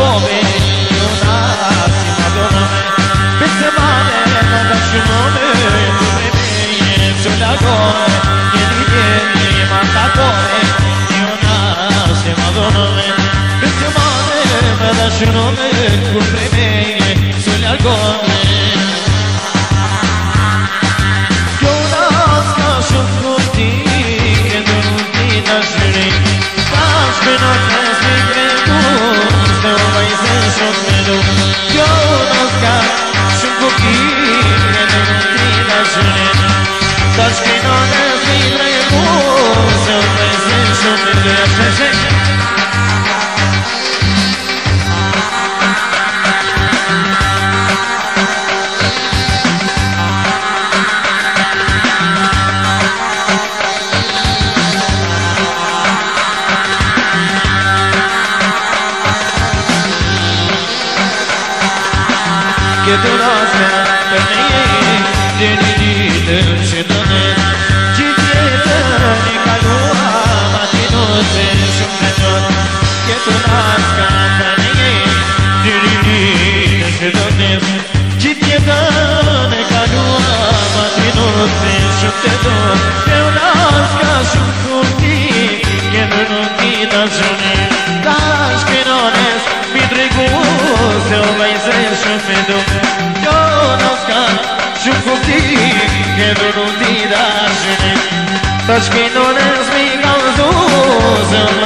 come una si madonna pezze male non lascio nome sulla come vieni manda come una si madonna pezze male non lascio nome sulla come io nasco su tutti che non ti lascerei che non es mi credo se vai senso credo io non scappo un pochino che non ti lascerei che non es mi credo se vai senso credo che tu non sei per me di ci donne ci chiede di calua ma ti non sei subito che tu non sei per me di ci donne ci chiede di calua ma ti non sei subito che una scascia tutti che non ti da giorni das che non è mi prego se vai sei subito che non ti lasci, perché non è smigato,